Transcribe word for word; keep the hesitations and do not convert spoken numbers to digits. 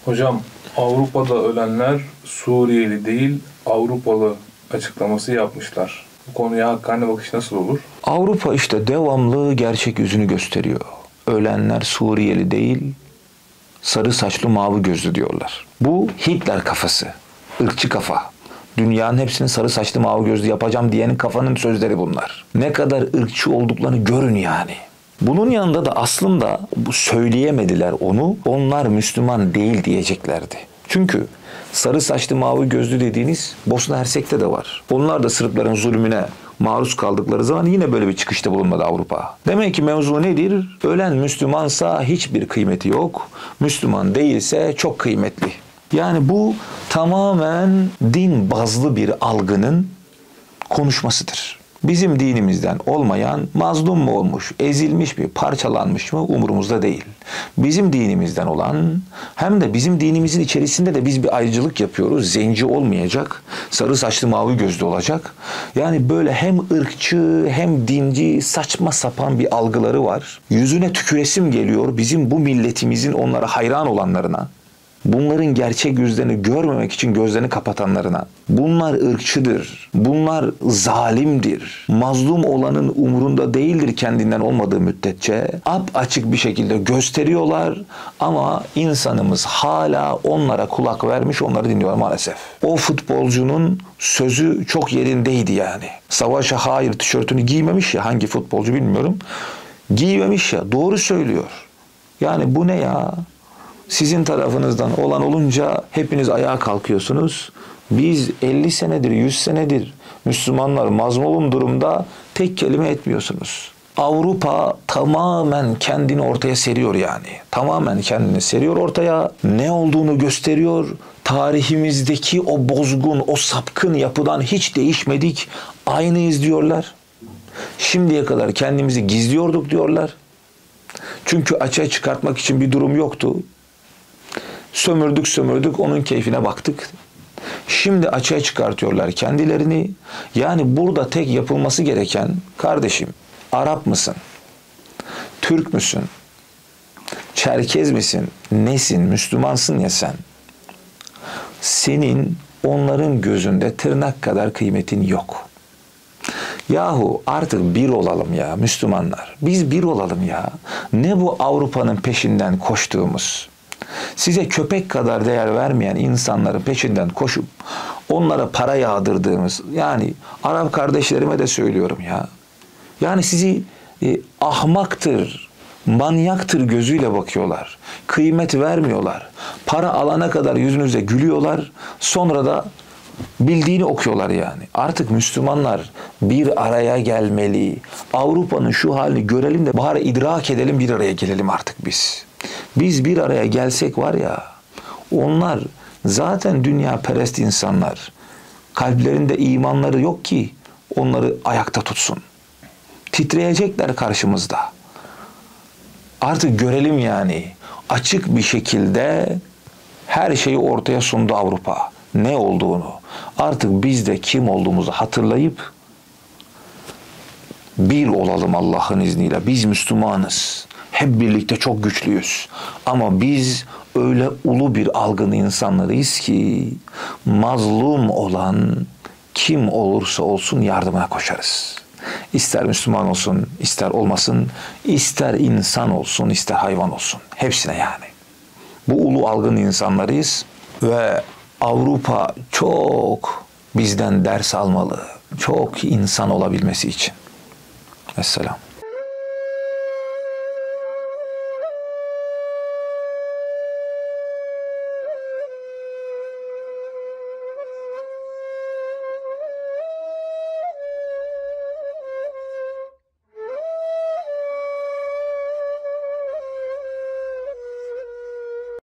Hocam, Avrupa'da ölenler Suriyeli değil Avrupalı açıklaması yapmışlar. Bu konuya hakkane bakış nasıl olur? Avrupa işte devamlı gerçek yüzünü gösteriyor. Ölenler Suriyeli değil, sarı saçlı mavi gözlü diyorlar. Bu Hitler kafası, ırkçı kafa. Dünyanın hepsini sarı saçlı mavi gözlü yapacağım diyenin kafanın sözleri bunlar. Ne kadar ırkçı olduklarını görün yani. Bunun yanında da aslında bu söyleyemediler onu, onlar Müslüman değil diyeceklerdi. Çünkü sarı saçlı mavi gözlü dediğiniz Bosna Hersek'te de var. Onlar da Sırpların zulmüne maruz kaldıkları zaman yine böyle bir çıkışta bulunmadı Avrupa. Demek ki mevzu nedir? Ölen Müslümansa hiçbir kıymeti yok. Müslüman değilse çok kıymetli. Yani bu tamamen din bazlı bir algının konuşmasıdır. Bizim dinimizden olmayan mazlum mu olmuş, ezilmiş mi, parçalanmış mı umurumuzda değil. Bizim dinimizden olan, hem de bizim dinimizin içerisinde de biz bir ayrıcalık yapıyoruz. Zenci olmayacak, sarı saçlı mavi gözlü olacak. Yani böyle hem ırkçı hem dinci saçma sapan bir algıları var. Yüzüne tüküresim geliyor bizim bu milletimizin onlara hayran olanlarına. Bunların gerçek yüzlerini görmemek için gözlerini kapatanlarına. Bunlar ırkçıdır, bunlar zalimdir. Mazlum olanın umurunda değildir kendinden olmadığı müddetçe. Apaçık bir şekilde gösteriyorlar ama insanımız hala onlara kulak vermiş, onları dinliyor maalesef. O futbolcunun sözü çok yerindeydi yani. Savaşa hayır tişörtünü giymemiş ya, hangi futbolcu bilmiyorum. Giymemiş ya, doğru söylüyor. Yani bu ne ya? Sizin tarafınızdan olan olunca hepiniz ayağa kalkıyorsunuz. Biz elli senedir, yüz senedir Müslümanlar mazlum durumda tek kelime etmiyorsunuz. Avrupa tamamen kendini ortaya seriyor yani. Tamamen kendini seriyor ortaya. Ne olduğunu gösteriyor. Tarihimizdeki o bozgun, o sapkın yapıdan hiç değişmedik. Aynıyız diyorlar. Şimdiye kadar kendimizi gizliyorduk diyorlar. Çünkü açığa çıkartmak için bir durum yoktu. Sömürdük sömürdük onun keyfine baktık. Şimdi açığa çıkartıyorlar kendilerini. Yani burada tek yapılması gereken, kardeşim Arap mısın? Türk müsün? Çerkez misin? Nesin? Müslümansın ya sen. Senin onların gözünde tırnak kadar kıymetin yok. Yahu artık bir olalım ya Müslümanlar. Biz bir olalım ya. Ne bu Avrupa'nın peşinden koştuğumuz? Size köpek kadar değer vermeyen insanların peşinden koşup onlara para yağdırdığımız, yani Arap kardeşlerime de söylüyorum ya. Yani sizi e, ahmaktır, manyaktır gözüyle bakıyorlar. Kıymet vermiyorlar. Para alana kadar yüzünüze gülüyorlar. Sonra da bildiğini okuyorlar yani. Artık Müslümanlar bir araya gelmeli. Avrupa'nın şu halini görelim de bari idrak edelim, bir araya gelelim artık biz. Biz bir araya gelsek var ya, onlar zaten dünya perest insanlar. Kalplerinde imanları yok ki onları ayakta tutsun. Titreyecekler karşımızda. Artık görelim yani. Açık bir şekilde her şeyi ortaya sundu Avrupa. Ne olduğunu. Artık biz de kim olduğumuzu hatırlayıp bir olalım Allah'ın izniyle. Biz Müslümanız. Hep birlikte çok güçlüyüz. Ama biz öyle ulu bir algın insanlarıyız ki mazlum olan kim olursa olsun yardımına koşarız. İster Müslüman olsun, ister olmasın, ister insan olsun, ister hayvan olsun. Hepsine yani. Bu ulu algın insanlarıyız ve Avrupa çok bizden ders almalı. Çok insan olabilmesi için. Vesselam.